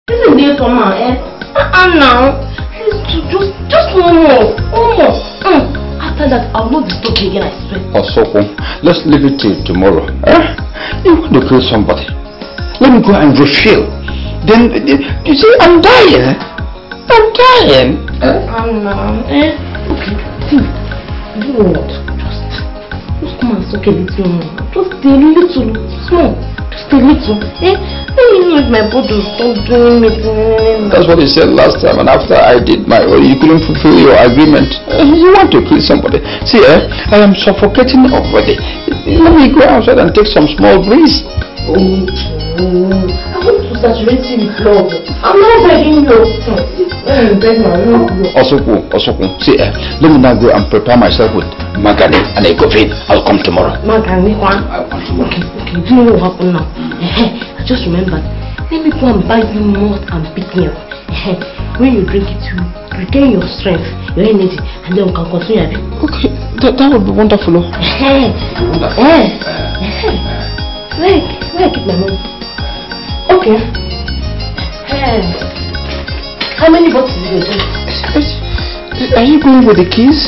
This is day for now, eh? Now. Just one more. After that, I'll not disturb you again, I swear. Osoko, let's leave it till tomorrow. You want to kill somebody? Let me go and refill. Then, you see, I'm dying. Okay. See, you know what? Just come and suck a little more. Just a little, small. Just a little. Let me know if my body will stop doing it. That's what you said last time, and after I did my own, you couldn't fulfill your agreement. You want to kill somebody. See, I am suffocating already. Let me go outside and take some small breeze. I want to saturate you with love. I'm not begging you. Osoko, see, let me now go and prepare myself with magani and a coffin. I'll come tomorrow. Magani, I'll come tomorrow. Okay, do you know what happened now? I just remembered. Let me go and buy you malt and pick me up. When you drink it, you regain your strength, your energy, and then we can continue. Okay, that would be wonderful. Wonderful. Where I keep my money? Okay. How many boxes do you do? Are you going with the keys?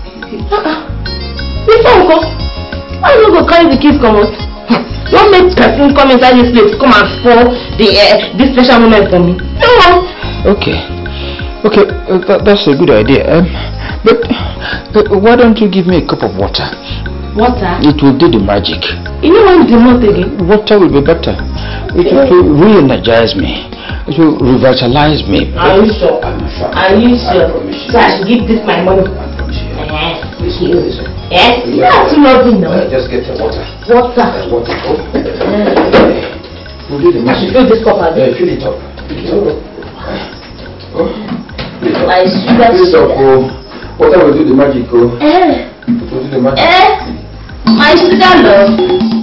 This uncle. Why you go carry the keys come out? Don't make person come inside this place, come and spoil this special moment for me. No. Okay, that's a good idea. But why don't you give me a cup of water? Water? It will do the magic. You know what the mouth again? Water will be better. It will re-energize me. It will revitalize me. Are you sure? Are you sure? So I should give this my money? Yes? That's too lovely now. Just get the water. Water? We'll do the magic. I should fill this cup again. Fill it up. Like sugar. Water will do the magic. Will do the magic. My sugar love.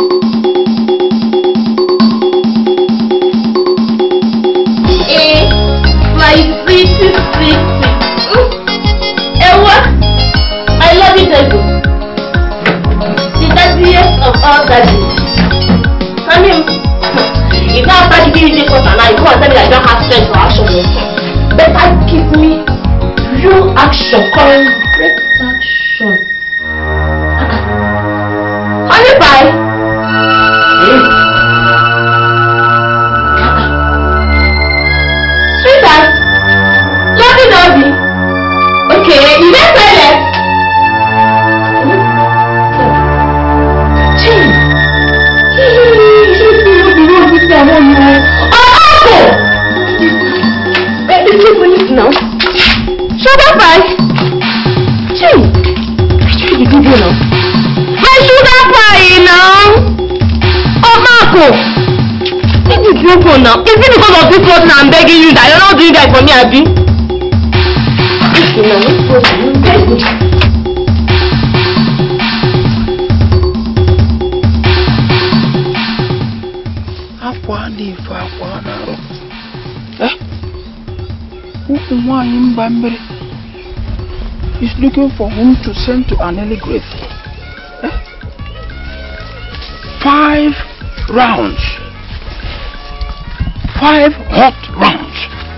My sweet. Ewa, I love you, Tegu. The 30th of all daddies. Come here. If not after giving you this water now, you come and tell me that I don't have strength for action. Better give me real action, correct action. Honey pie. Sweetheart. Lovey. Okay, you get silent. Now. Sugar pie. What did you do now? My sugar pie now. Oh, Marco. This is your phone now. Is it because of this person I'm begging you that you're not doing that for me, Abby? Okay, now let's go. He's looking for whom to send to an early grave. 5 rounds. 5 hot rounds.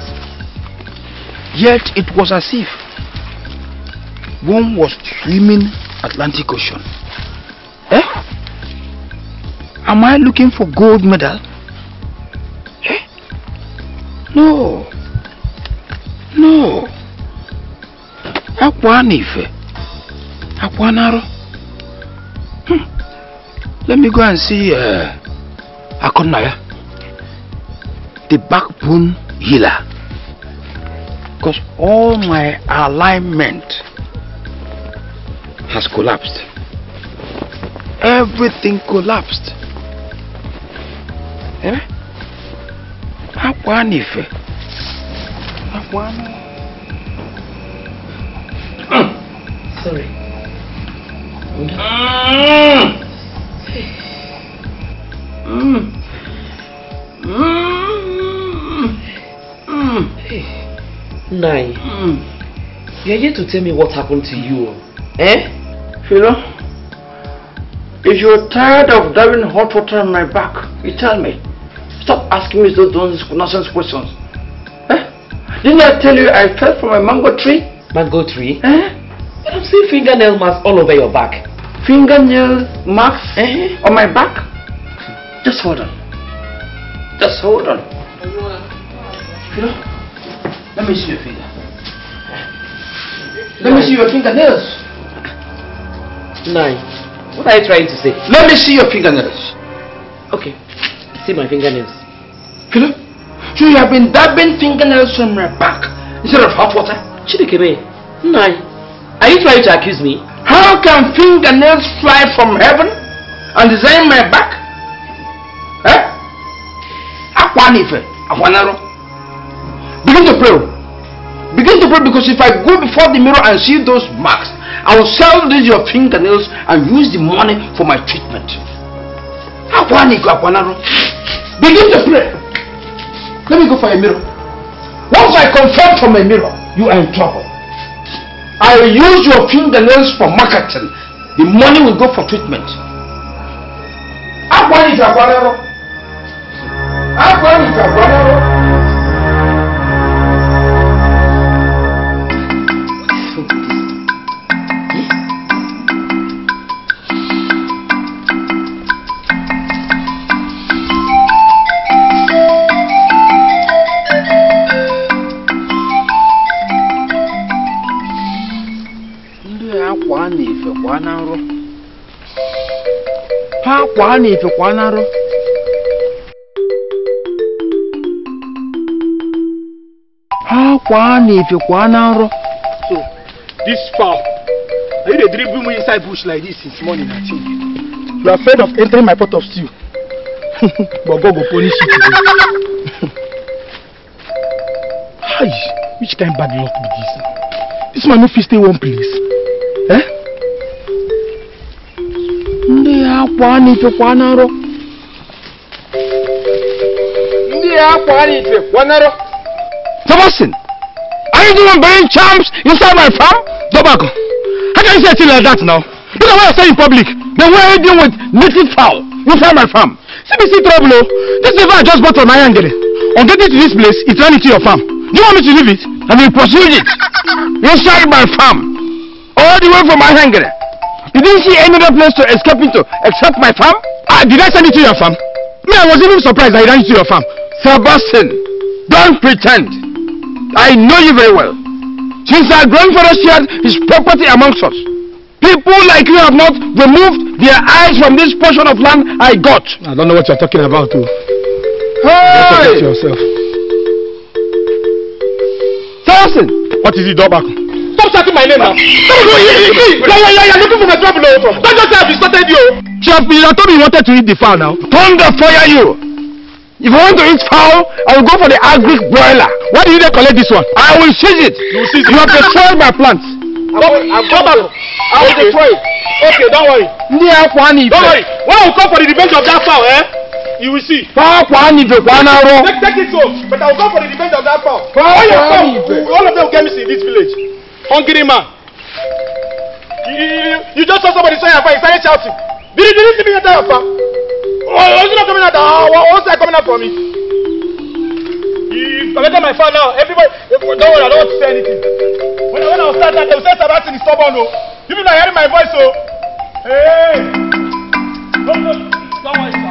Yet it was as if one was swimming Atlantic Ocean. Am I looking for gold medal? No. Let me go and see Akonaya, the backbone healer, because all my alignment has collapsed. Everything collapsed. Sorry. Nai, you're here to tell me what happened to you, Philo, if you're tired of dabbing hot water on my back, you tell me. Stop asking me those nonsense questions. Didn't I tell you I fell from a mango tree? Mango tree? Eh? I've seen fingernail marks all over your back. Fingernail marks on my back? Just hold on. Just hold on. You know, let me see your finger. Let me see your fingernails. Nine. What are you trying to say? Let me see your fingernails. Okay. See my fingernails. Philip, so you have been dabbing fingernails on my back instead of hot water? Chidikebe, Nine. Are you trying to accuse me? How can fingernails fly from heaven and design my back? Eh? Akwanife, Akwanaro. Begin to pray. Begin to pray, because if I go before the mirror and see those marks, I will sell these your fingernails and use the money for my treatment. Akwaniko, Akwanaro. Begin to pray. Let me go for a mirror. Once I confirm from a mirror, you are in trouble. I will use your fingernails for marketing. The money will go for treatment. Akwaniko, Akwanaro. Akwaniko, Akwanaro. So, this foul, are you dribble me inside bush like this since morning, I think? You are afraid of entering my pot of stew. But God will punish you today. Hi, which kind of bad luck be this? This man no fit stay one place. Eh? Thomason, are you doing burning charms inside my farm? Tobacco, how can you say a thing like that now? Look at what I say in public. Then why are you dealing with native fowl inside my farm? CBC trouble. This river I just bought from my angle. On getting to this place, it ran into your farm. Do you want me to leave it? I will pursue it inside my farm, all the way from my angle. You didn't see any other place to escape into except my farm? Did I send it to your farm? Me, I was even surprised that I ran into your farm. Sebastian, don't pretend. I know you very well. Since our grandfather shared his property amongst us, people like you have not removed their eyes from this portion of land I got. I don't know what you're talking about, too. Hey! Yourself. Sebastian! What is it, Dobak? Stop shouting my name now. You're looking for my trouble. Don't just say I've started you. Chef, you told me you wanted to eat the fowl now. Thunder fire you. If you want to eat fowl, I will go for the agric broiler. Why did you collect this one? I will seize it. You have destroyed my plants. I will destroy it. Okay, don't worry. Don't worry. When I will come for the revenge of that fowl, you will see. Take it so. But I will come for the revenge of that fowl. All of them will get me in this village. Hungry man. You just saw somebody saying and started shouting. Did you see me enter your farm? Was it not coming out? What's that coming out from me? You collected my farm now. Everybody, don't worry, I don't want to say anything. When I was starting, they will say Sebastian is stubborn. You people are hearing my voice, so. Hey! Don't worry, sir.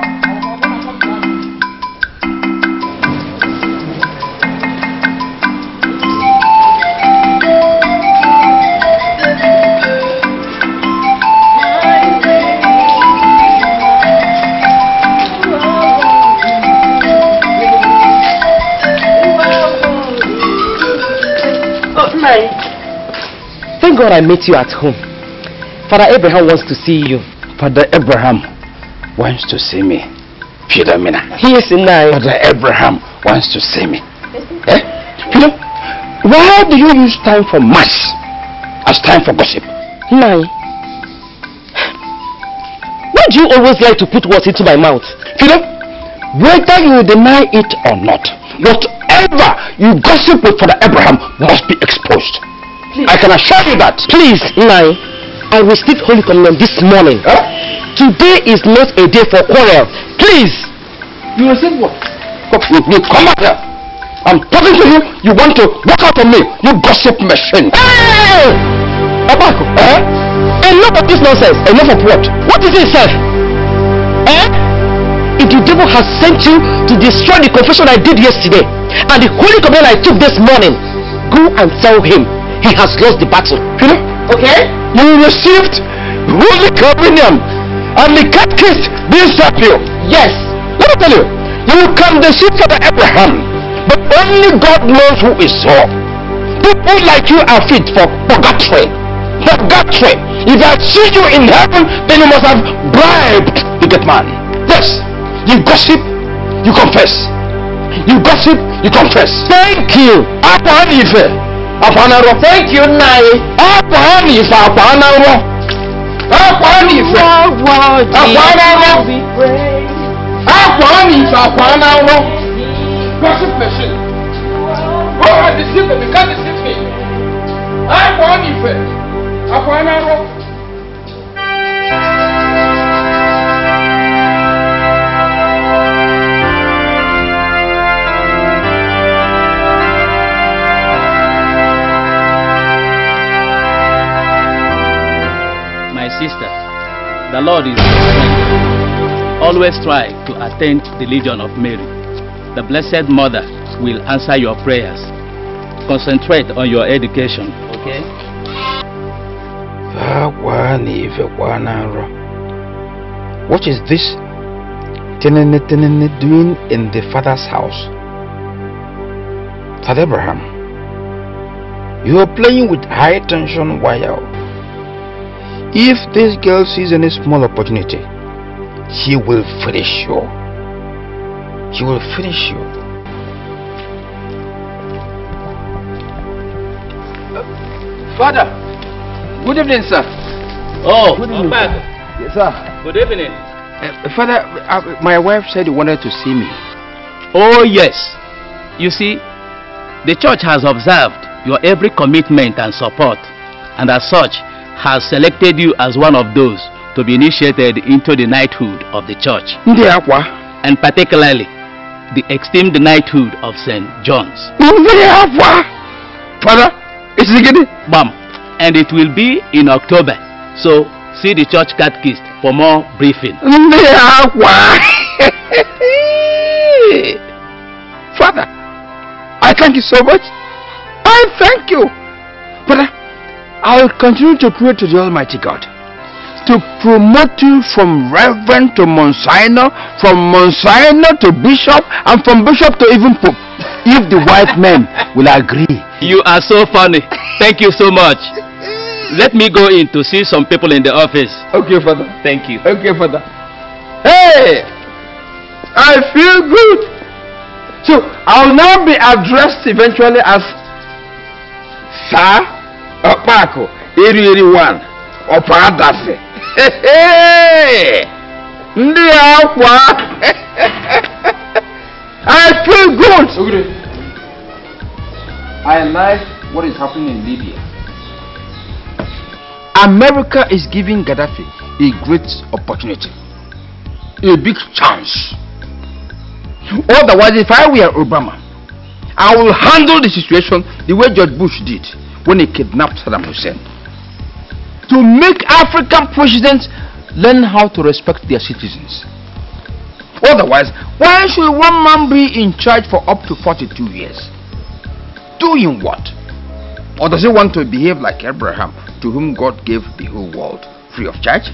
Thank God I met you at home. Father Abraham wants to see you. Father Abraham wants to see me. Philomena. He is in line. Father Abraham wants to see me. Eh? Philo, why do you use time for mass as time for gossip? Nine. Why do you always like to put words into my mouth? Philo, whether you deny it or not, whatever you gossip with Father Abraham must be exposed. Please. I can assure you that. Please, Nai, I received Holy Communion this morning. Huh? Today is not a day for quarrel. Please. You received what? You come back here. I'm talking to you. You want to walk out on me. You gossip machine. Hey! Okpaku, enough of this nonsense. Enough of what? What is it, sir? If the devil has sent you to destroy the confession I did yesterday and the holy communion I took this morning, go and tell him he has lost the battle. You know? Okay? You received holy communion and the catechist didn't stop you. Yes. Let me tell you, you can deceive Father Abraham, but only God knows who is so. People like you are fit for purgatory. Purgatory. If I see you in heaven, then you must have bribed the good man. Yes. You gossip, you confess. You gossip, you confess. Thank you. Thank you, Nai. Gossip machine. Oh, I deceive them. You can't deceive me. My sister, the Lord is your friend. Always try to attend the Legion of Mary. The Blessed Mother will answer your prayers. Concentrate on your education, okay? What is this doing in the father's house? Father Abraham, you are playing with high tension wire. If this girl sees any small opportunity, she will finish you. She will finish you. Father, good evening, sir. Oh, good evening. Yes, sir. Good evening. Father, my wife said you wanted to see me. Oh, yes. You see, the church has observed your every commitment and support, and as such, has selected you as one of those to be initiated into the knighthood of the church. And particularly, the esteemed knighthood of St. John's. Father, is it getting? Bam. And it will be in October. So, see the church catechist for more briefing. Father, I thank you so much. I thank you. Father, I will continue to pray to the Almighty God to promote you from Reverend to Monsignor, from Monsignor to Bishop, and from Bishop to even Pope, if the white men will agree. You are so funny. Thank you so much. Let me go in to see some people in the office. Okay, Father. Thank you. Okay, Father. Hey! I feel good. So, I'll now be addressed eventually as Sir Okpaku, 81, Opadase. Hey! I feel good. Okay. I like what is happening in Libya. America is giving Gaddafi a great opportunity, a big chance. Otherwise, if I were Obama, I will handle the situation the way George Bush did when he kidnapped Saddam Hussein. To make African presidents learn how to respect their citizens. Otherwise, why should one man be in charge for up to 42 years? Doing what? Or does he want to behave like Abraham, to whom God gave the whole world free of charge?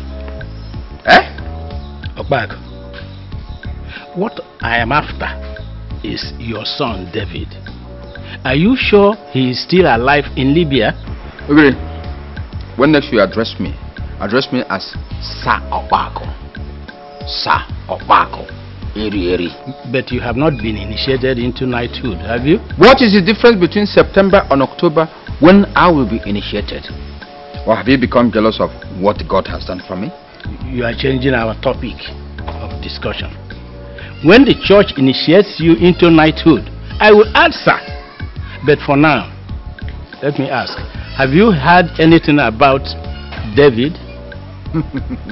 Okpaku, what I am after is your son David. Are you sure he is still alive in Libya? Okay. When next you address me as Sir Okpaku. Sir Okpaku. Eri. But you have not been initiated into knighthood, have you? What is the difference between September and October when I will be initiated? Or have you become jealous of what God has done for me? You are changing our topic of discussion. When the church initiates you into knighthood, I will answer. But for now, let me ask, have you heard anything about David?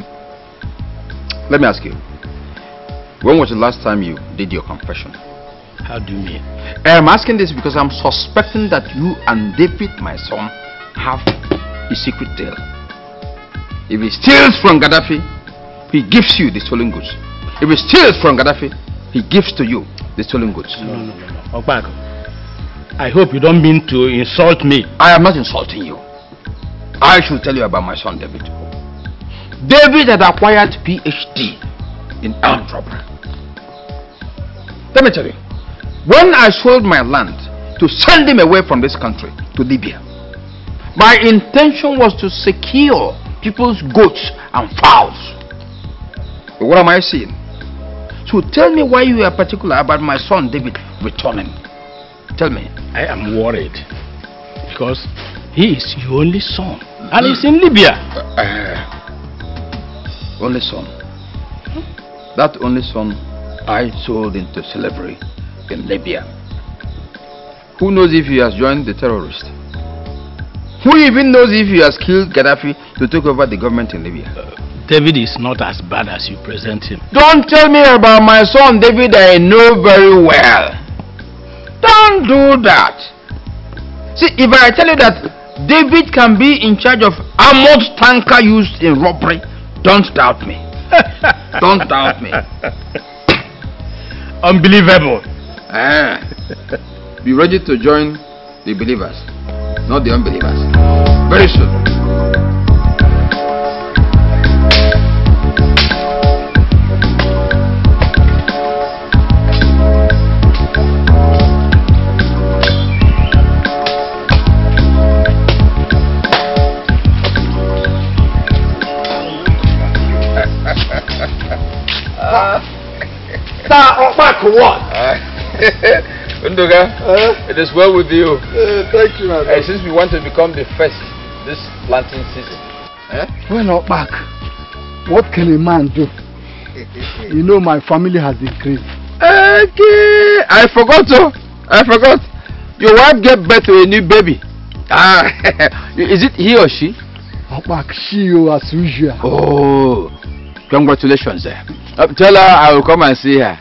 Let me ask you, when was the last time you did your confession? How do you mean? I'm asking this because I'm suspecting that you and David, my son, have a secret deal. If he steals from Gaddafi, he gives you the stolen goods. If he steals from Gaddafi, he gives to you the stolen goods. No. Okpaku, I hope you don't mean to insult me. I am not insulting you. I should tell you about my son David. David had acquired PhD in armed robbery. Let me tell you, when I sold my land to send him away from this country to Libya, my intention was to secure people's goats and fowls. But what am I saying? So tell me why you are particular about my son David returning. Tell me. I am worried because he is your only son and he's in Libya. Only son. That only son I sold into slavery in Libya. Who knows if he has joined the terrorists? Who even knows if he has killed Gaddafi to take over the government in Libya? David is not as bad as you present him. Don't tell me about my son David I know very well. Don't do that. See, if I tell you that David can be in charge of armored tanker used in robbery, don't doubt me. Don't doubt me. Unbelievable. Be ready to join the believers, not the unbelievers. Very soon. Okpaku, what? Undoga, it is well with you. Thank you, my brother. Since we want to become the first this planting season. Well, Okpaku, what can a man do? You know my family has increased. Okay, I forgot. Your wife gave birth to a new baby. Is it he or she? Okpaku, she as usual. Oh, congratulations. Tell her I will come and see her.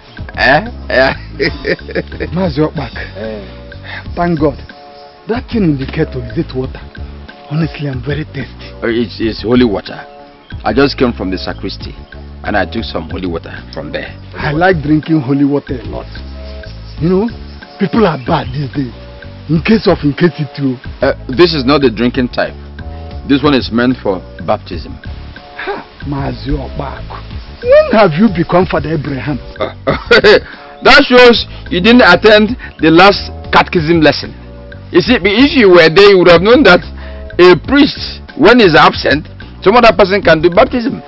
Mazi Okpaku, thank God. That thing in the kettle, is it water? Honestly, I'm very thirsty. It's holy water. I just came from the sacristy and I took some holy water from there. I like drinking holy water a lot. You know, people are bad these days. In case it too. This is not the drinking type. This one is meant for baptism. Mazi Okpaku, when have you become Father Abraham? That shows you didn't attend the last catechism lesson. You see, if you were there, you would have known that a priest, when he's absent, some other person can do baptism.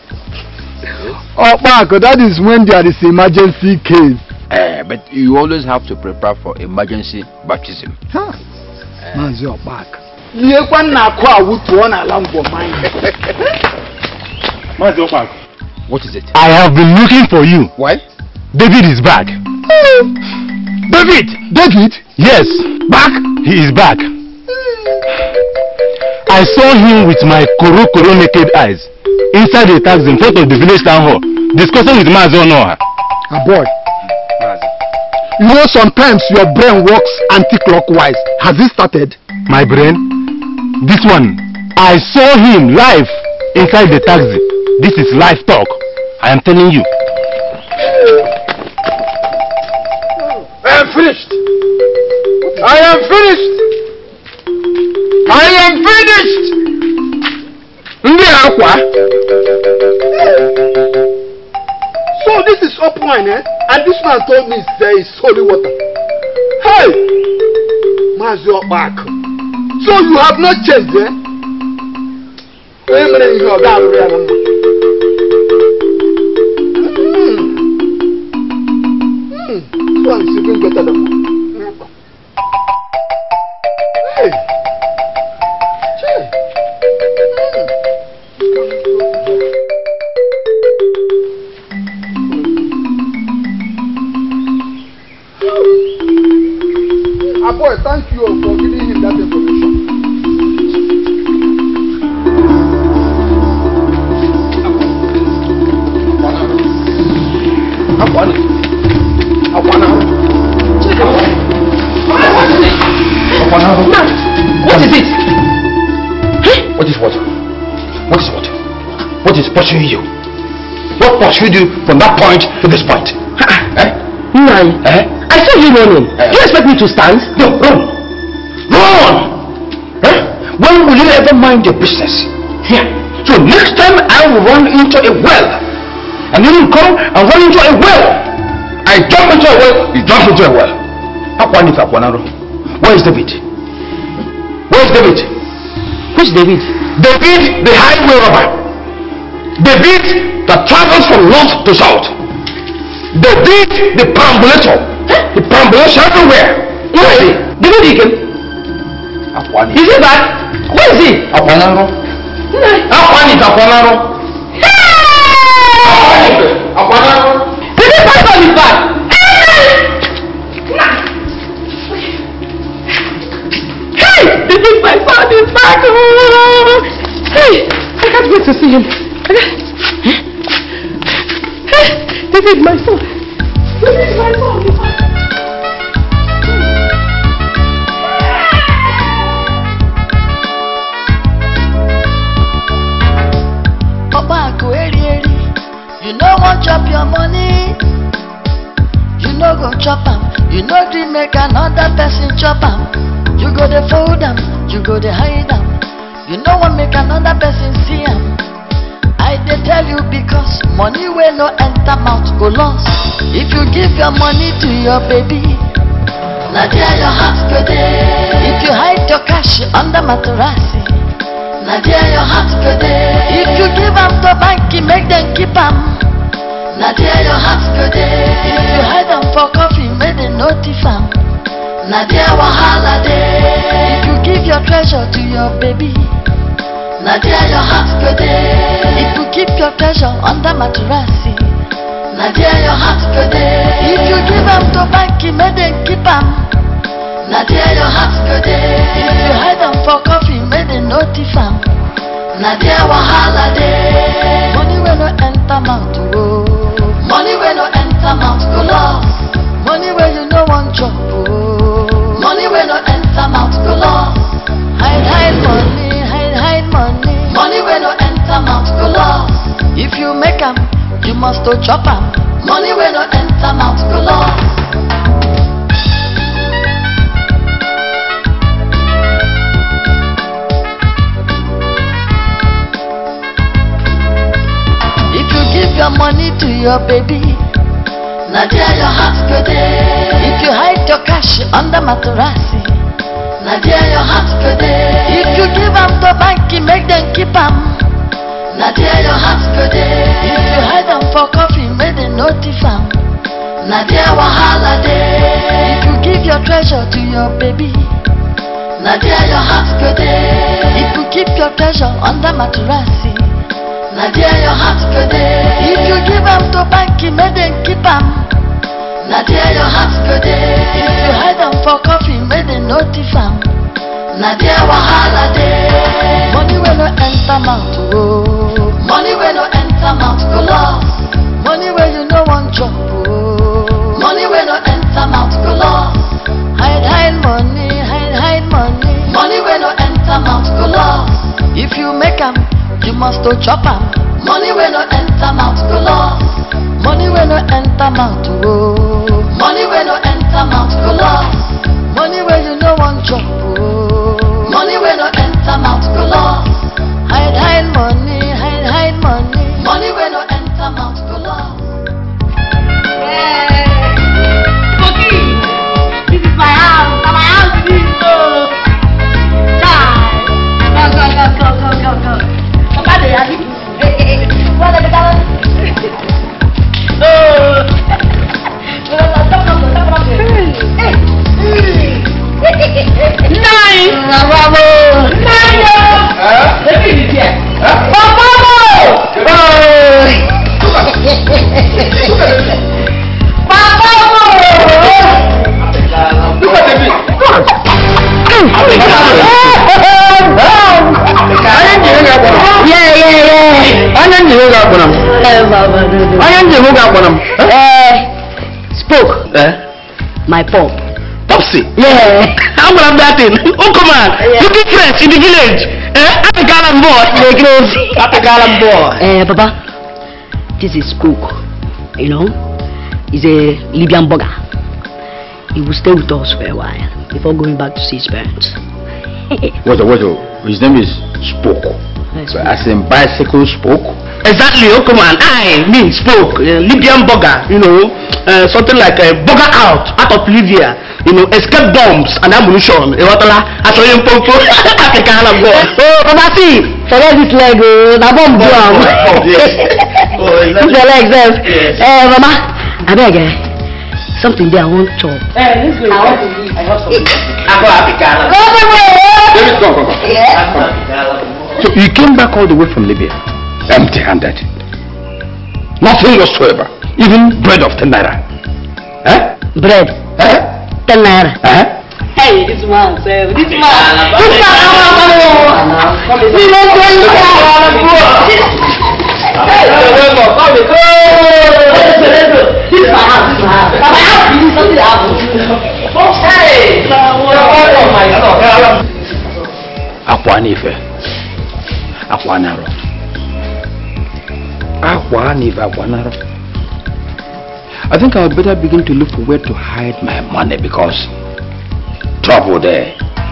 Okpaku, that is when there is emergency case. But you always have to prepare for emergency baptism. Mazi Okpaku. Mazi Okpaku. What is it? I have been looking for you. Why? David is back. David! Yes, Back? he is back. I saw him with my koro naked eyes inside a taxi in front of the village town hall discussing with Mazi Onoha. Boy, you know sometimes your brain works anti-clockwise. Has it started? My brain? This one. I saw him live inside the taxi. This is live talk. I am telling you. I am finished. I am finished. I am finished. So this is up wine, and this man told me there is holy water. Hey, Mazi Okpaku. So you have not changed, Wait a minute, you are this one is even better than one. Hey. Boy, thank you for giving him that information. What is it? What is what? What is what? What is pursuing you? What pursued you from that point to this point? Nai, I saw you running. Do you expect me to stand? No, run! Run! When will you ever mind your business? Here. So next time I will run into a well. And then you come and run into a well. I jump into a well, you jump into a well. Where is David? Where is David? Which David? David, the highway robber. David that travels from north to south. David, the perambulator. The perambulates everywhere. Where is he? David Ike. Is he back? Where is he? Akwanaro. David Python is back. Hey! David Python is back. Hey! I can't wait to see him. David, my son. David, my son. Okpaku eri. You no want chop your money. You no go chop am. You no gree make another person chop am. You go dey fold am. You go dey hide am. You no want make another person see am. I dey tell you because money wey no enter mouth go lost. If you give your money to your baby, na there your heart go dey. If you hide your cash under mattress, na there your heart go dey. If you give am to bank, make them keep am, na there your heart go dey. If you hide am for coffee, make them notice am, na there wahala dey. If you give your treasure to your baby, na there your heart go dey. If you keep your treasure under mattress, na there your heart go dey. If you give am to bank, make them keep am, na there your heart go dey. If you hide am for coffee, make them notice am, na there wahala dey. Money wey no enter mouth, oh. Money wey no enter mouth go lost. Money wey you no wan chop, oh. Money wey no enter mouth go lost. Hide money, hide money. Money wey no enter mouth go lost. If you make am, you must to chop am. Money wey no enter mouth go lost. If you give your money to your baby, na there your heart go dey. If you hide your cash under mattress, na there your heart go dey. If you give am to bank, make them keep am, na there your heart go dey. If you hide am for coffee, make them notice am, na there wahala dey. If you give your treasure to your baby, na there your heart go dey. If you keep your treasure under mattress, na there your heart go dey. If you give am to bank, make them keep am, na there your heart go dey. If you hide am for coffee, make them notice am, na there wahala dey. Money wey no enter mouth, oh. Money wey no enter mouth go lost. Money wey you no wan chop, oh. Money wey no enter mouth go lost. Hide money, hide money. Money wey no enter mouth go lost. If you make am, you must to chop am. Money wey no enter mouth go lost. Money wey no enter mouth, oh. Money wey no enter mouth go lost. Money wey you no wan chop, oh. Money wey no enter mouth go lost. Hide money, hide money. Money wey no enter mouth go lost. Cookie, this is my house. And my house is so. Go. Papa, they are you. What are the Spoke. My pop. SYNOPSIS? Yeah. How about that thing? Oh, come on. Yeah. Looking fresh in the village. Happy Galan boy. Happy Galan boy. Papa, this is Cook. You know, he's a Libyan burger. He will stay with us for a while before going back to see his parents. What? His name is Spoke. Yes, As in bicycle spoke. Exactly. Oh, come on. I mean, spoke. Libyan burger. You know, something like a burger out of Libya. You know, escape bombs and ammunition. I saw him popo. Happy Galan boy. Oh, Papa, see, forget this leg. The bomb drum. This leg, sir. Mama, I beg. Something there I want to chop. This way. I want to eat. I go Happy Galan. David, go. So you came back all the way from Libya, empty-handed. Nothing whatsoever. Even bread of 10 naira. Bread. 10 naira. Hey, this man, sir. This man. This is my house. My house is something happens. Hey! Akwanife. Akwanaro. I think I'll better begin to look for where to hide my money because trouble there.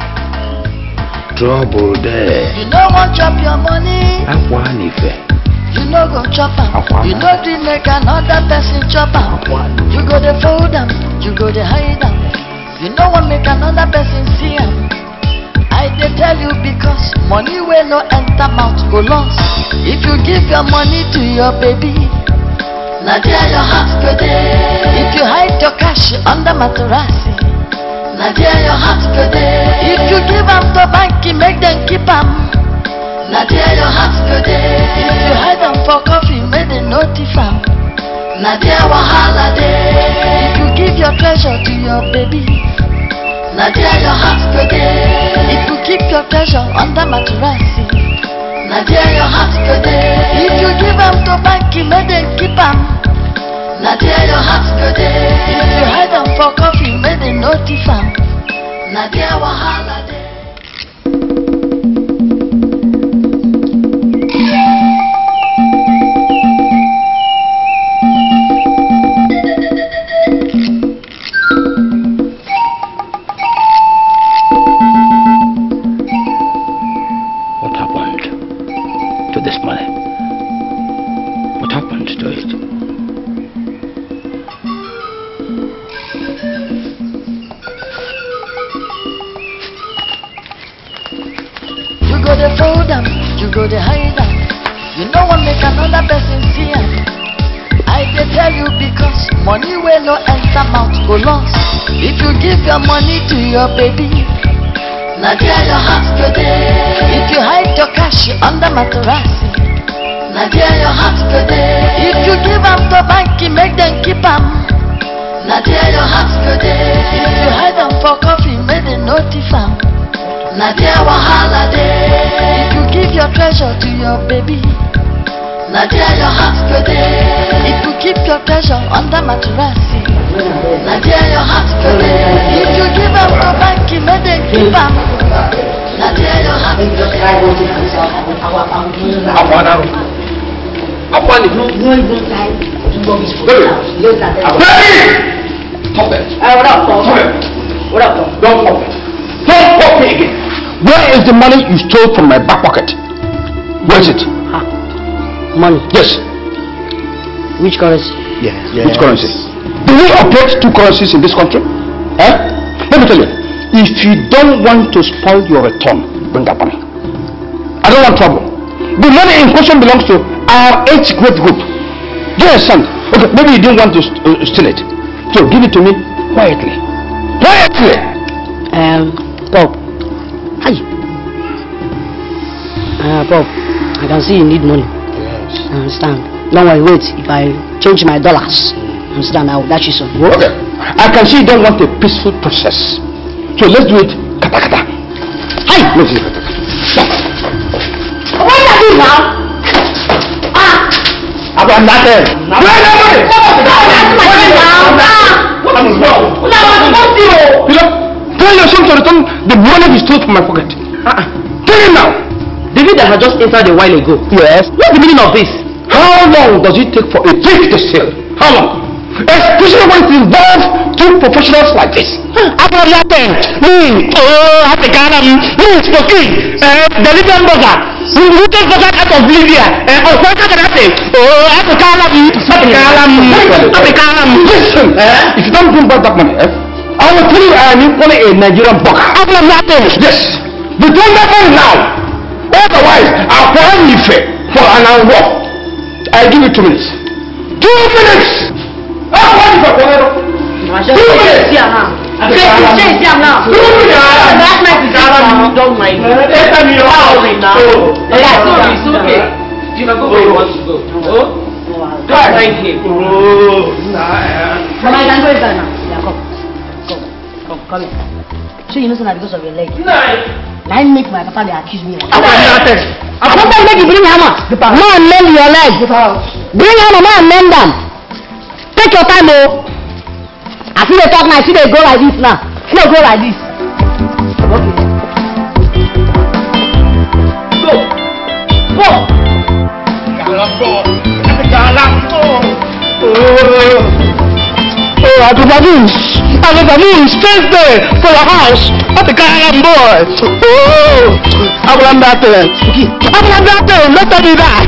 You don't want to chop your money. Akwanife. You no go chop am. You no dey make another person chop am. You go dey fold am. You go dey hide am. You no want make another person see am. I dey tell you because money wey no enter mouth go lost. If you give your money to your baby, na there your heart go dey. If you hide your cash under mattress, na there your heart go dey. If you give am to bank, make them keep am. Na there your heart go dey. If you hide them for coffee, make them notify am. Na there wahala dey. If you give your treasure to your baby, na there your heart go dey. If you keep your treasure under mattress, na there your heart go dey. If you give them to bank, make them keep am. Na there your heart go dey. If you hide them for coffee, make them notify am. Na there wahala dey. Money to your baby, na there your heart go dey. If you hide your cash under mattress, na there your heart go dey. If you give am to bank, make them keep am. Na there your heart go dey. If you hide them for coffee, make them notify am. Na there wahala dey. If you give your treasure to your baby, na there your heart go dey. If you keep your treasure under mattress, na there your heart go dey. If you give am to bank, make them keep am. Na there your heart go dey. Don't talk me again. Where is the money you stole from my back pocket? Where is it? Money? Yes. Which currency? Yes. Which currency? Do we operate two currencies in this country? Let me tell you, if you don't want to spoil your return, bring that money. I don't want trouble. The money in question belongs to our age great group. Do you understand? Okay, maybe you didn't want to steal it. So give it to me quietly. Quietly! Pop. Hi. Pop, I can see you need money. Yes. I understand. Don't worry, wait. If I change my dollars, understand, I will dash you some. Okay. I can see you don't want a peaceful process. So let's do it kata kata. Hi! Let's do it kata kata. What are you doing now? I'm not there. Tell your son to return the money he stole from my pocket. Tell him now. David had just entered a while ago. Yes. What's the meaning of this? How long does it take for a thief to steal? How long? Especially when it involves two professionals like this. After that thing, the little brother, who took the out of Libya, listen, if you don't bring back that money, I will tell you I am only a Nigerian buck. After that thing, yes. But don't that money now. Otherwise, I'll find you fair for an hour. I give you 2 minutes. 2 minutes! I'll find you for 2 minutes! Don't mind. It's okay. You can go where you want to go. Don't mind him. Come here. So you know something because of your leg? I make my papa they accuse me. I don't make you bring hammer. Man, mend your leg. Bring hammer, man, mend them. Take your time, oh. I see they talk now. I see they go like this now. See they go like this. Abdul stays there for your house. What the Kalam boy? Abdul, let her do that.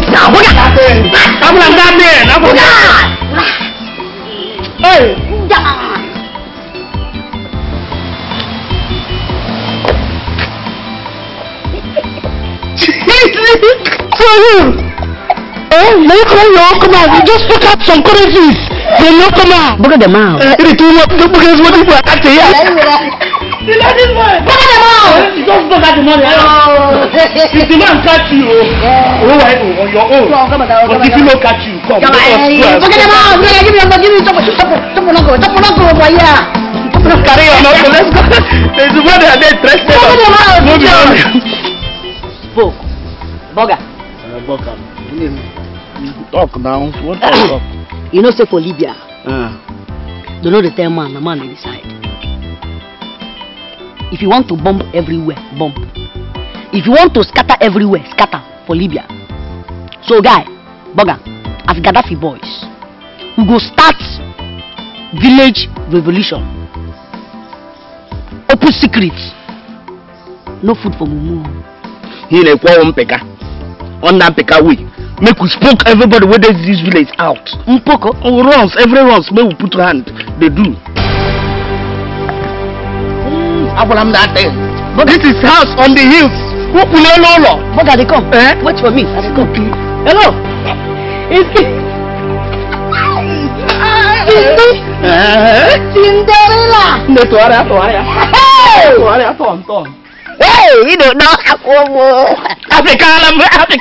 Hey. For you. Come on, just look at some currencies. They no come out. Look at them out. It is what because what people are acting here. Look at them out. Just look at the money. If the man catch you, on your own. But if you don't catch you, come. Look at them out. Give me carry on. Let's go. There's one that they dress them. Look at them out. Boga. Talk now. What talk? You know, say for Libya, don't know the tell man, the man they decide. If you want to bomb everywhere, bomb. If you want to scatter everywhere, scatter for Libya. So, guy, Boga, as Gaddafi boys, we go start village revolution. Open secrets. No food for Mumu. He ne kwa Mpeka. On that Mpeka way. Make we spoke everybody where there's this village out. Mpoko? Runs, every runs, make we put hand. They do. This is house on the hills. Boga, they come. Wait for me. They come. Hello. Cinderella. Hey, you don't know. African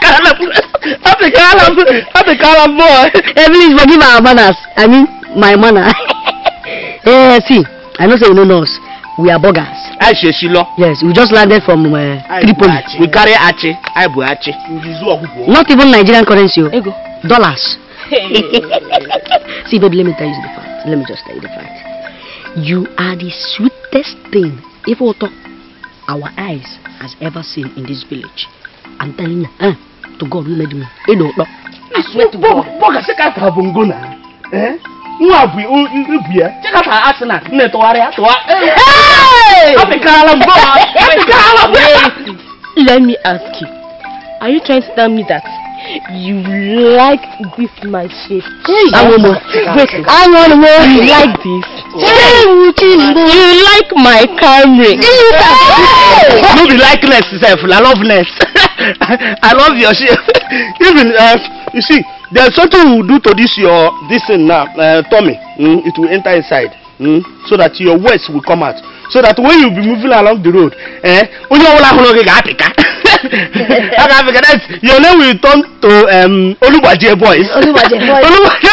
boy. Please forgive our manners. I mean, my manner. See, I know say you know us. We are boggers. Yes, we just landed from Tripoli. We carry Ache. Not even Nigerian currency. Dollars. See, baby, let me tell you the fact. Let me just tell you the fact. You are the sweetest thing. If we talk, our eyes has ever seen in this village. I'm telling you, to God who made me. I swear to God. Let me ask you, are you trying to tell me that you like this my shape? You like this? You like my Camry? No be likeness itself, I loveness. I love your shape. Even you see, there's something we do to this thing now, Tommy. It will enter inside, so that your words will come out. So that when you be moving along the road, your name will turn to Olubaje boys. Olubaje boys.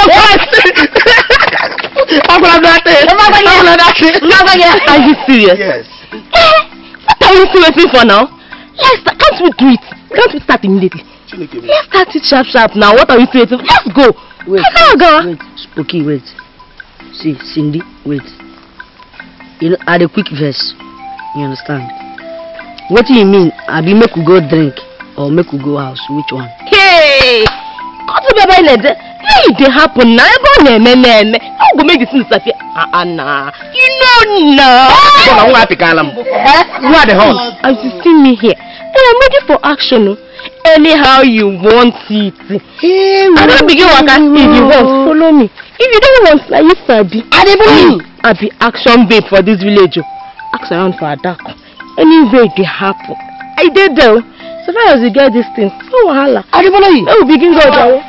Are you serious? Yes. What are we still waiting for now? Can't we do it? Can't we start immediately? Let's start it sharp now. What are we creating? Let's go. Wait, Spooky, wait. See, Cindy, wait. You know, add a quick verse. You understand? What do you mean? I be make we go drink or make we go house? Which one? Hey! Got to be by let it happen now. I'm go make this disappear. Nah. You know now. Who are the host? As you see me here, I'm ready for action. Anyhow you want it. I don't begin work as if you want. Follow me. If you don't want, like you sabi. I'll be action babe for this village. Ask around for a dark. Anyway, they happen. I did though. So far as you get this thing, no wahala. I don't believe. Oh, begin go down.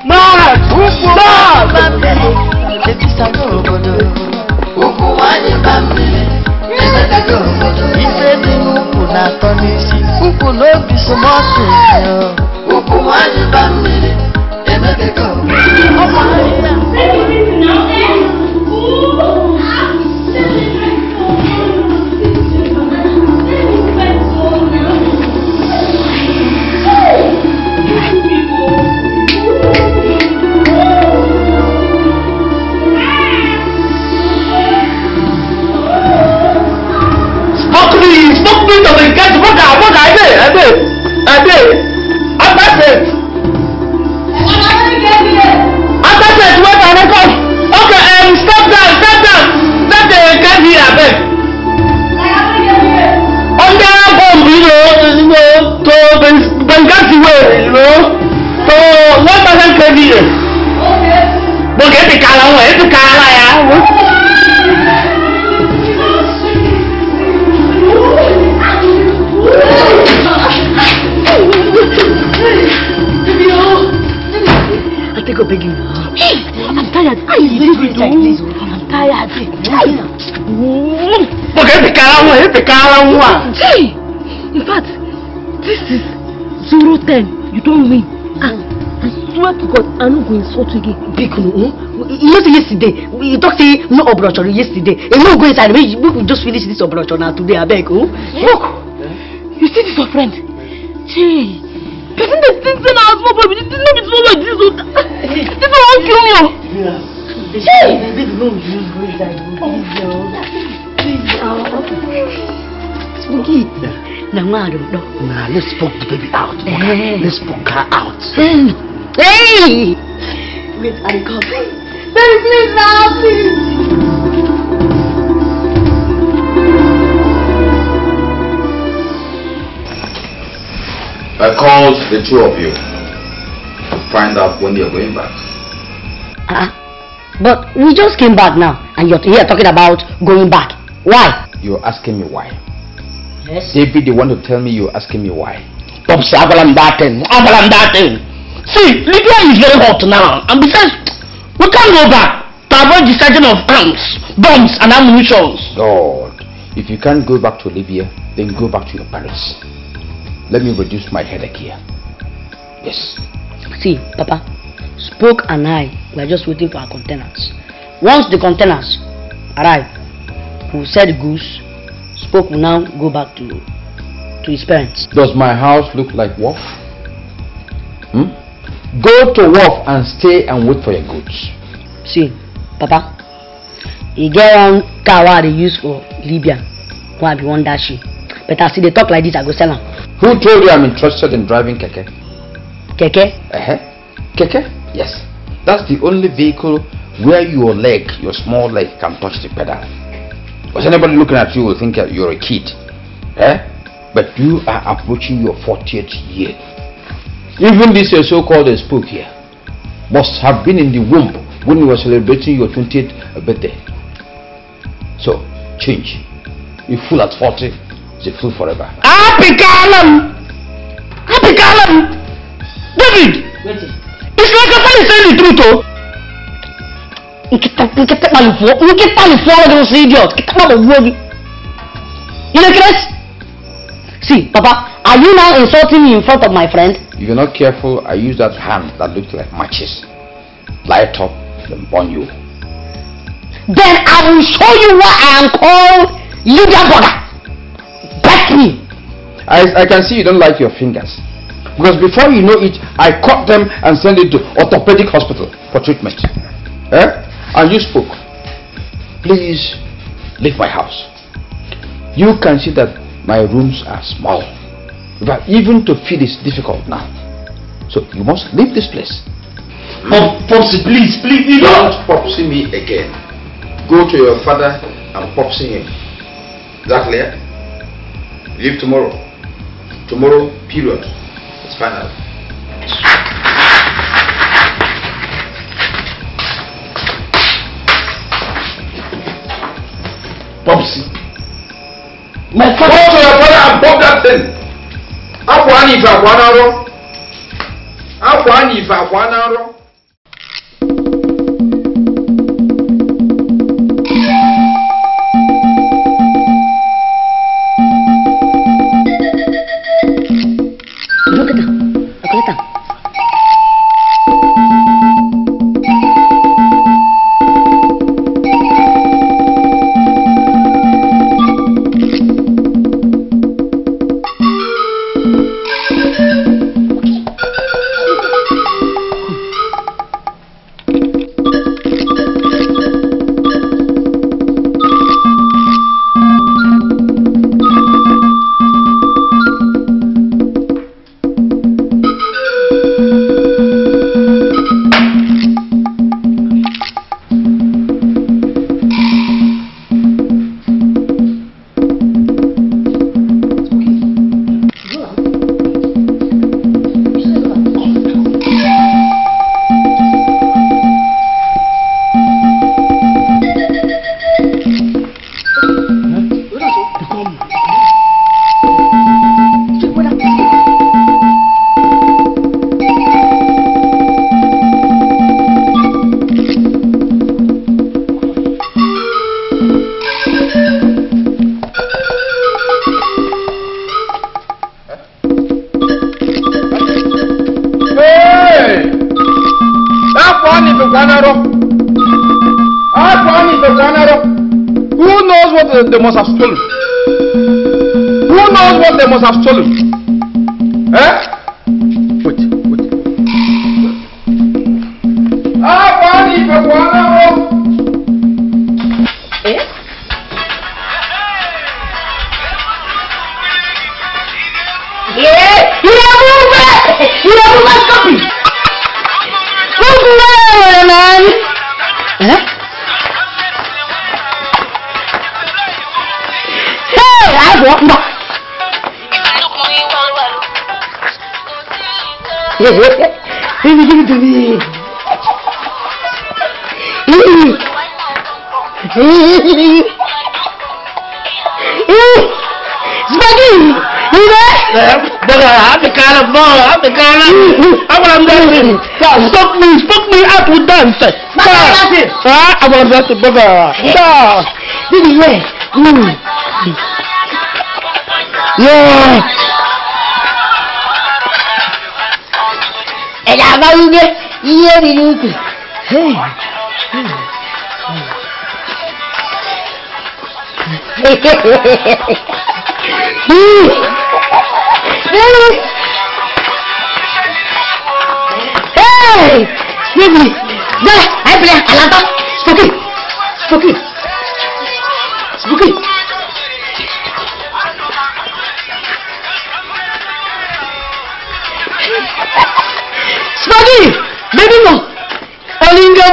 In fact, this is 0-10. You don't win. I swear to God, I'm not going to insult you again. Big no. You know, yesterday, we talked no operation yesterday. And no go inside. We will just finish this operation now today. I beg you. Look, you see this your friend? Gee, person that thinks that I'm small boy, this is not small boy. This won't kill me. Gee, baby, no, you go inside. Spooky. Now, I don't know. Nah, let's poke the baby out. Let's poke her out. Hey! Wait, I come. Baby, please now, please. I called the two of you to find out when you're going back. But we just came back now, and you're here talking about going back. Why? You're asking me why. Yes. David, you want to tell me you're asking me why? See, Libya is very hot now, and besides, we can't go back to avoid the surging of arms, bombs, and ammunition. God, if you can't go back to Libya, then go back to your parents. Let me reduce my headache here. Yes. See, Papa, Spoke and I were just waiting for our containers. Once the containers arrive, we'll sell the goose. Spoke will now go back to his parents. Does my house look like wharf? Go to wharf and stay and wait for your goods. See, Papa, you get one car they use for Libya. Why be one dashi? But I see they talk like this, I go sell them. Who told you I'm interested in driving keke? Keke? Keke? Yes. That's the only vehicle where your small leg can touch the pedal. Was anybody looking at you will think you're a kid. But you are approaching your 40th year. Even this your so-called spook here must have been in the womb when you were celebrating your 20th birthday. So, change. You fool at 40, is a fool forever. Happy Kalam! David! It's like a funny saying the truth, oh! You know, Chris? See, Papa, are you now insulting me in front of my friend? If you're not careful, I use that hand that looks like matches. Light up, then burn you. Then I will show you why I am called Lydia Brother. Bet me. I can see you don't like your fingers. Because before you know it, I caught them and sent it to orthopedic hospital for treatment. And you spoke. Please leave my house. You can see that my rooms are small. But even to feed is difficult now. So you must leave this place. Popsy, please, you don't popsy me again. Go to your father and popsy him. Is that clear? Leave tomorrow. Tomorrow, period. It's final. Popsy. My father. Go to your father and pop that thing. Who knows what they must have stolen? Who knows what they must have stolen? Eh? Wait. Give it to me. Spoke me out with dance. I want that to bugger. Yeah. And I'm out there. Hey, Sneaky, I play Alaba, Spooky. Spooky, baby mo, Olinga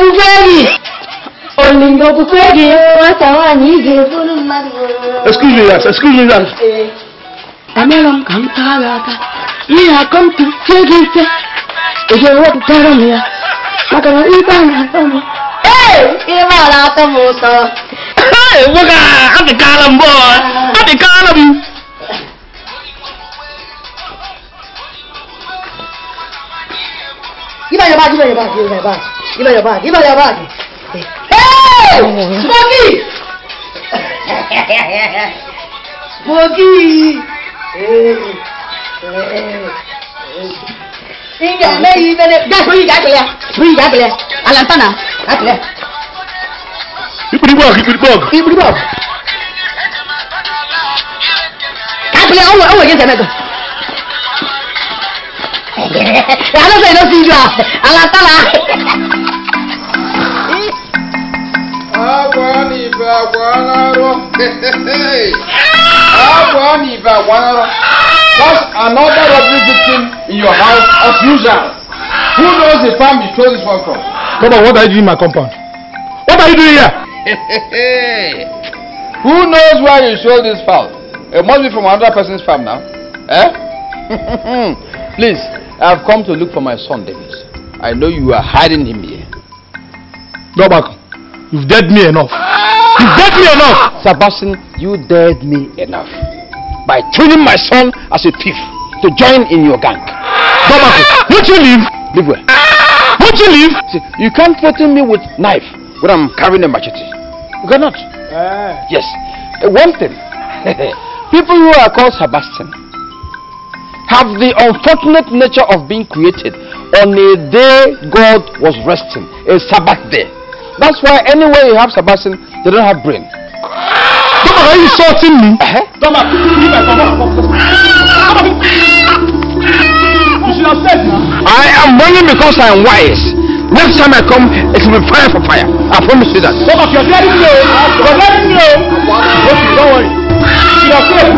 Bufegi, what I need you. Excuse me, that. Amelon come Talaka, you have come to take it. If you want to tell me, I'm going to eat on. Hey, you're not a motor. Hey, I'm the column boy. I'm the column. Give me your bag. Hey, Smokey! Bring that Alantana. You put the bug. I don't say no see you. Alatala. That's another robbery victim in your house as usual. Who knows the farm you stole this one from? Baba, what are you doing in my compound? What are you doing here? Who knows where you sold this fowl? It must be from another person's farm now. Eh? Please, I have come to look for my son, David. I know you are hiding him here. Go back. You've dared me enough. You've dared me enough. Sebastian, you dared me enough by training my son as a thief to join in your gang. Go back. Won't you leave? Leave where? Won't you leave? See, you can't threaten me with knife when I'm carrying a machete. You cannot. Yes. One thing. People who are called Sebastian have the unfortunate nature of being created on a day God was resting, a Sabbath day. That's why anywhere you have Sebastian, they don't have brain. Come on, are you insulting me? Come on, you should have said now. I am running because I am wise. Next time I come, it will be fire for fire. I promise you that. Come on, you're very slow. You're very slow. Okay, don't worry. You're safe.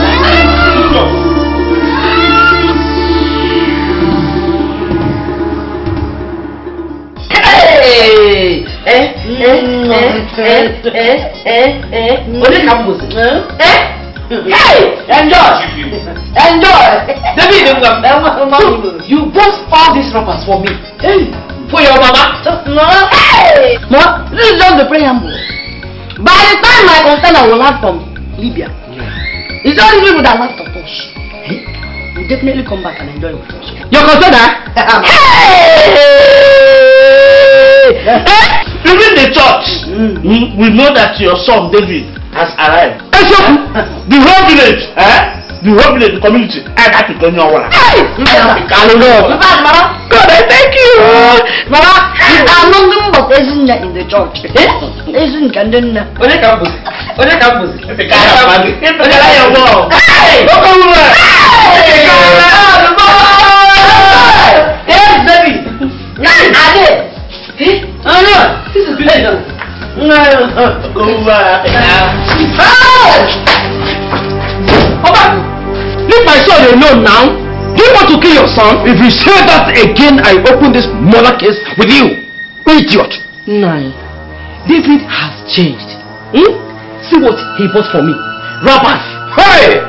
Hey, enjoy. David, you bought all these rappers for me. Hey, for your mama. Hey, Ma, this is just the preamble. By the time my container will land from Libya, it's only people that laughed at us. Hey, we'll definitely come back and enjoy with us. Your container? Hey! Even the church, we know that your son David has arrived. The whole village, the community, I got to turn your water. God, I thank you. Mama, I'm not doing but isn't in the church. Isn't Candina. When I come, yes, baby. Oh no, this is good. Leave my son alone now. Do you want to kill your son? If you say that again, I open this murder case with you. Idiot. Nine. David has changed. See what he bought for me. Rappers. Hey!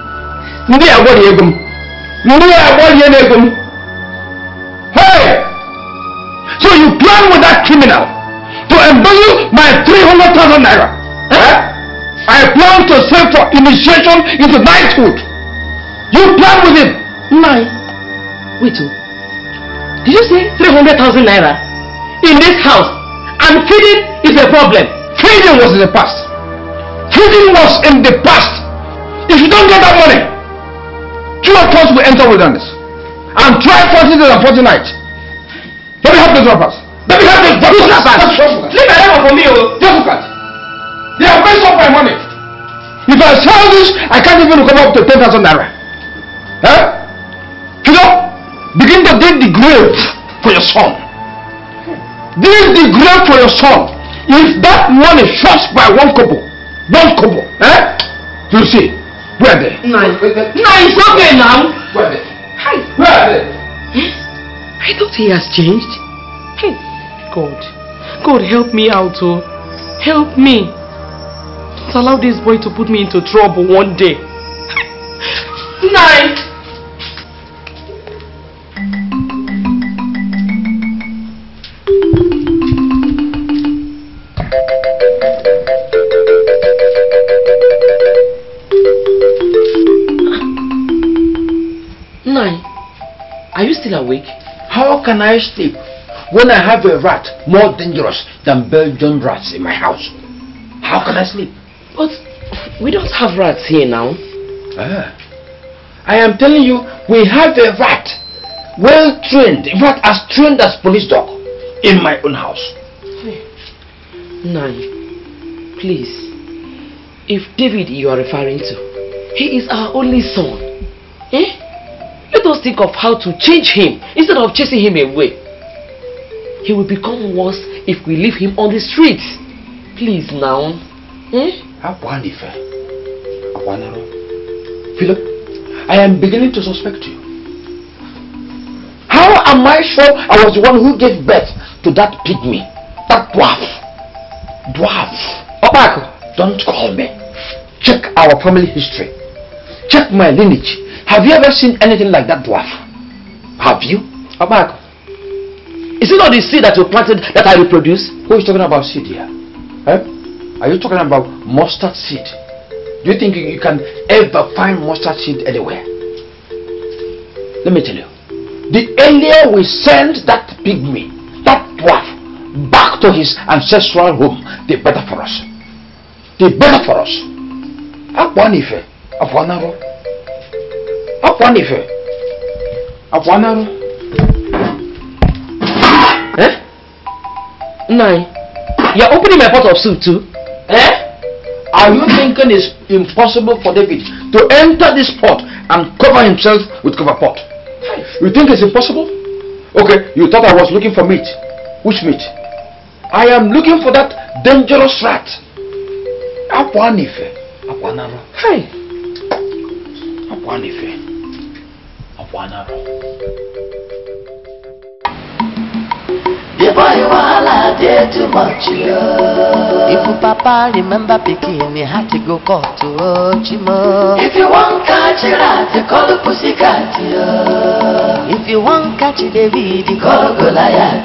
Hey! So you plan with that criminal to embezzle my 300,000 naira. I plan to save for initiation into knighthood. You plan with him. Nine. Wait, did you say 300,000 naira in this house? And feeding is a problem. Feeding was in the past. Feeding was in the past. If you don't get that money, two of us will enter wilderness and try 40 days and 40 nights. Let me help those robbers. Let me help those robbers. Leave my level for me, difficult. They have messed up my money. If I sell this, I can't even come up to 10,000 naira. You know, begin to dig the grave for your son. Dig the grave for your son. If that money shuts by one kobo, you see, where are they? Nine, it's okay now. Where are they? Hi. Where are they? I thought he has changed. Hey, God help me out, oh. Help me. Don't allow this boy to put me into trouble one day. Nine. Nine. Are you still awake? How can I sleep when I have a rat more dangerous than Belgian rats in my house? How can I sleep? But we don't have rats here now. I am telling you, we have a rat, well trained, in fact as trained as police dog, in my own house. Nine, please, if David you are referring to, he is our only son. You Let us think of how to change him instead of chasing him away. He will become worse if we leave him on the streets. Please now. Philip, I am beginning to suspect you. How am I sure I was the one who gave birth to that pygmy, that dwarf? Okpaku, don't call me. Check our family history. Check my lineage. Have you ever seen anything like that dwarf? Have you? Okpaku, is it not the seed that you planted that I reproduce? Who is talking about seed here? Are you talking about mustard seed? Do you think you can ever find mustard seed anywhere? Let me tell you. The earlier we send that pygmy, that dwarf, back to his ancestral home, the better for us. The better for us. Akwanife. Nine. You're opening my pot of soup too? Are you thinking it's impossible for David to enter this pot and cover himself with cover pot? You think it's impossible? Okay, you thought I was looking for meat. Which meat? I am looking for that dangerous rat. Hey. The boy wahala dey too much. If you papa remember picking, he had to go court to Chimo. If you want catch a rat, call the pussycat. If you want catch David, call Goliath.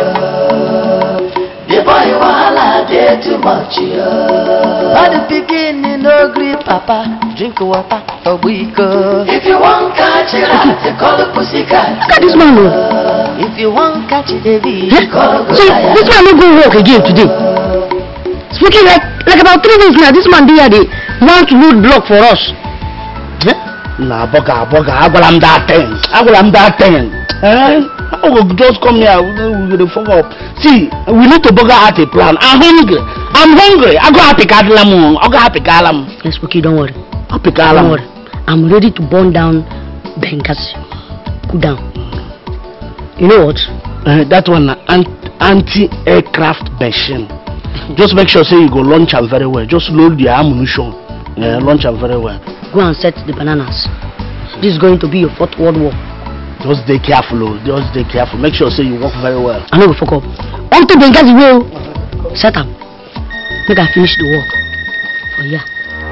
The boy wahala dey too much. But the beginning no gree papa, drink water or weak. If you want catch a rat, call the pussycat. Look at this man. If you want catch David, call So this man will go work again today. Speaking like about 3 days now, this man did the want to load block for us. Nah, boga, I will that thing. I will just come here with the fuck up. See, we need to bugger out a plan. I'm hungry. I go happy Kalam. Yes, okay, don't worry. Happy Kalam. Don't worry. I'm ready to burn down Benghazi. Cool down. You know what? That one, anti-aircraft machine. Just make sure say you go launch them very well. Just load the ammunition. Launch them very well. Go and set the bananas. This is going to be your 4th World War. Just stay careful. Make sure say you work very well. I know we fuck up. Until Benghazi will set up. Make I finish the work. For yeah.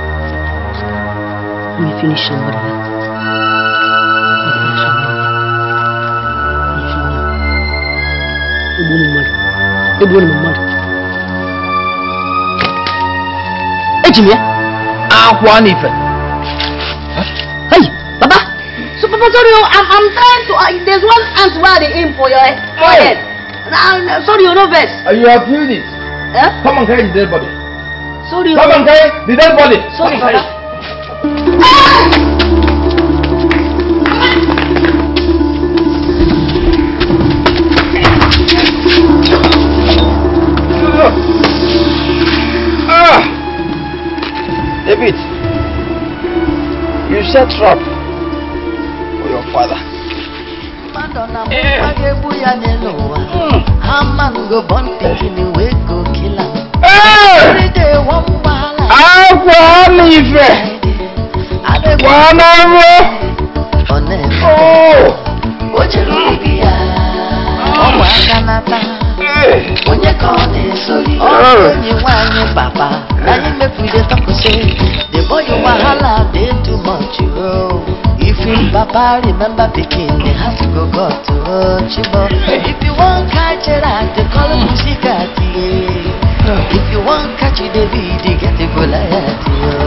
Let me finish somebody. Hey, Papa. So Papa, sorry, I'm trying to. There's one ant where they aim for your head. Sorry, you're not best. You have killed it. Come and carry the dead body. Sorry. Come and carry the dead body. Sorry, Papa. David, you set trap for your father. Onye kone sori, onye wanye papa. Now you make me the talk say, the boy you wahala dey too much. If you papa remember picking, they have to go to Chibo. If you want catch it at the color pussycat. If you want catch it, David, get the Goliath.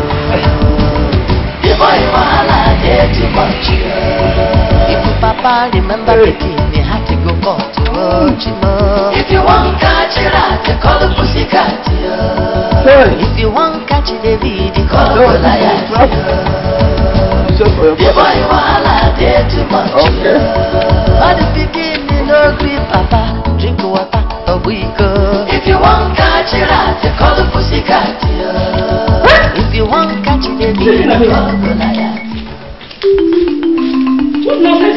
The boy you wahala dey too much. If you papa remember picking, they have to go to Chibo. If you want catch it at the color pussycat. If you want catch David, call Goliath. The boy wahala dey too much. But the beginning no gree papa, drink water or weak. If you want catch rat, call the pussycat. If you want catch David, call Goliath. What nonsense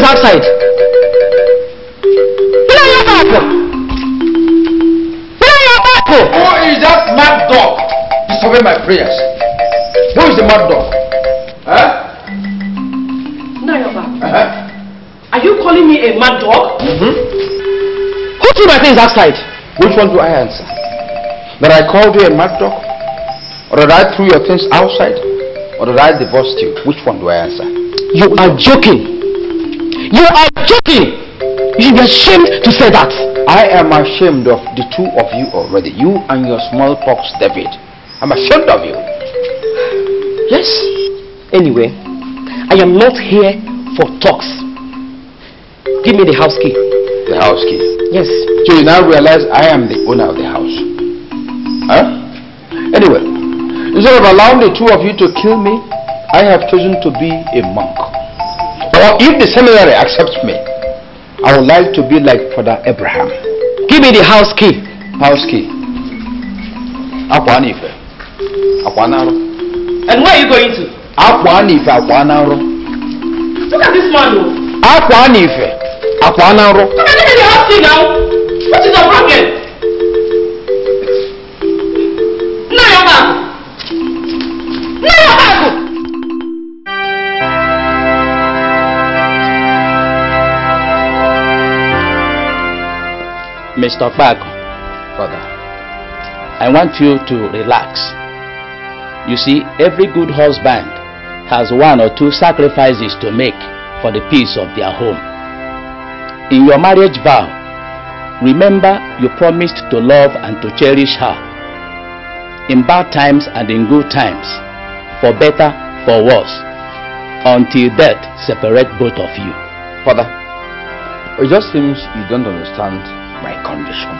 is outside. Who is that mad dog disturbing my prayers? Who is the mad dog? Huh? No, you're back. Are you calling me a mad dog? Who threw my things outside? Which one do I answer? That I called you a mad dog? Or that I threw your things outside? Or that I divorced you? Which one do I answer? You are joking. You are joking. You should be ashamed to say that. I am ashamed of the two of you already. You and your smallpox David. I'm ashamed of you. Yes. Anyway, I am not here for talks. Give me the house key. The house key? Yes. So you now realize I am the owner of the house. Huh? Anyway, instead of allowing the two of you to kill me, I have chosen to be a monk. Or if the seminary accepts me, I would like to be like Father Abraham. Give me the house key. House key. Akwanife. Akwanaro. And where are you going to? Akwanife, Akwanaro. Look at this man though. Akwanife, Akwanaro. Come and give me the house key now. What is the problem? No, you're back. No, you're back. Mr. Okpaku, Father, I want you to relax. You see, every good husband has one or two sacrifices to make for the peace of their home. In your marriage vow, remember you promised to love and to cherish her in bad times and in good times, for better, for worse, until death separate both of you. Father, it just seems you don't understand my condition.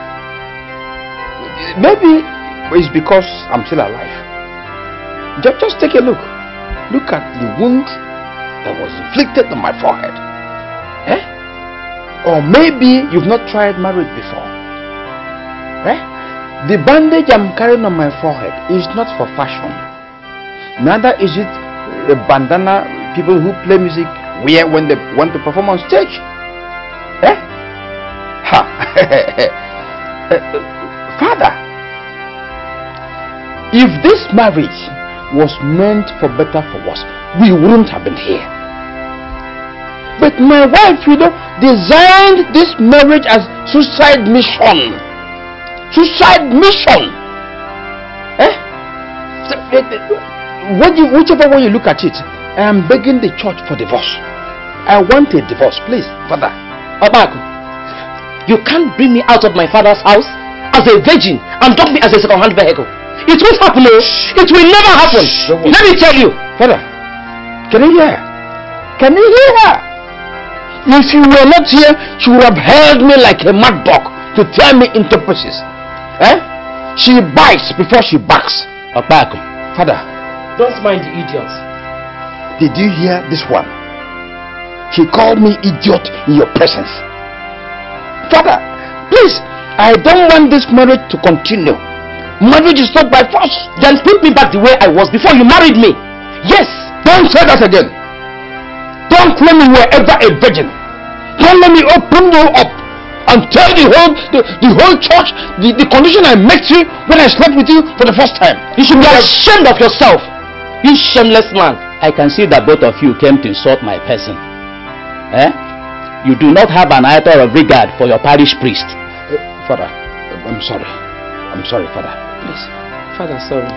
Maybe it's because I'm still alive. Just take a look. Look at the wound that was inflicted on my forehead. Eh? Or maybe you've not tried marriage before. Eh? The bandage I'm carrying on my forehead is not for fashion. Neither is it a bandana people who play music wear when they want to perform on stage. Eh? Ha! Father, if this marriage was meant for better for worse, we wouldn't have been here. But my wife, designed this marriage as suicide mission. Suicide mission. Eh? Whichever way you look at it, I am begging the church for divorce. I want a divorce, please, Father. Okpaku, you can't bring me out of my father's house as a virgin and dump me as a second-hand vehicle. It won't happen, no. It will never happen. Let me tell you. Father, can you hear? Can you hear her? If you were not here, she would have held me like a mad dog to tear me into pieces. Eh? She bites before she barks. Okpaku. Father, don't mind the idiot. Did you hear this one? She called me idiot in your presence. Father, please, I don't want this marriage to continue. Marriage is not by force. Then put me back the way I was before you married me. Yes. Don't say that again. Don't claim you were ever a virgin. Don't let me open you up and tell the whole church the condition I met you when I slept with you for the first time. You should be ashamed of yourself. You shameless man. I can see that both of you came to insult my person. Eh? You do not have an iota of regard for your parish priest. Father, I'm sorry. I'm sorry, Father. Please. Father, sorry.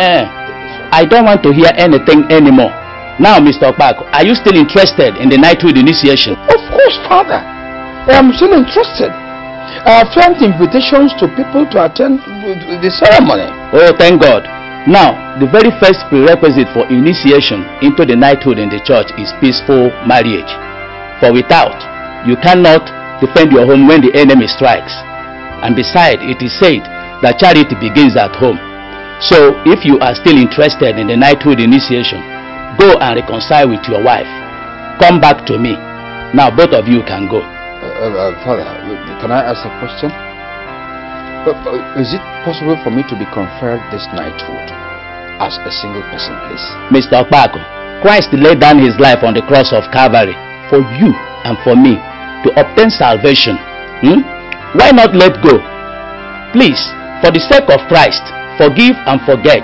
I don't want to hear anything anymore. Now, Mr. Okpaku, are you still interested in the knighthood initiation? Of course, Father. I am still interested. I have sent invitations to people to attend the ceremony. Oh, thank God. Now, the very first prerequisite for initiation into the knighthood in the church is peaceful marriage. For without, you cannot defend your home when the enemy strikes. And besides, it is said that charity begins at home. So, if you are still interested in the knighthood initiation, go and reconcile with your wife. Come back to me. Now, both of you can go. Father, can I ask a question? Is it possible for me to be conferred this knighthood as a single person, please? Mr. Okpaku, Christ laid down his life on the cross of Calvary for you and for me to obtain salvation. Why not let go? Please, for the sake of Christ, forgive and forget.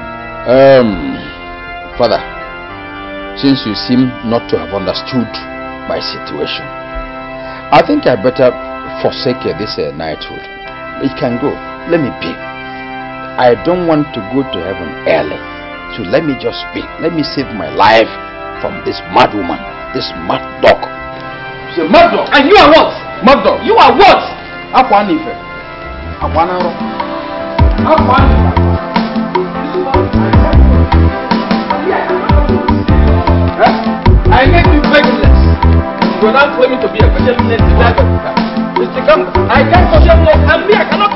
Father, since you seem not to have understood my situation, I think I better forsake this knighthood. It can go. Let me be. I don't want to go to heaven early. So let me just be. Let me save my life from this mad woman, this mad dog. She's a mad dog. And you are what? Mad dog. You are what? Akwanife. Akwanaro. I make you pregnant. You are not claiming to be a special needs. I can't social bless and me, I cannot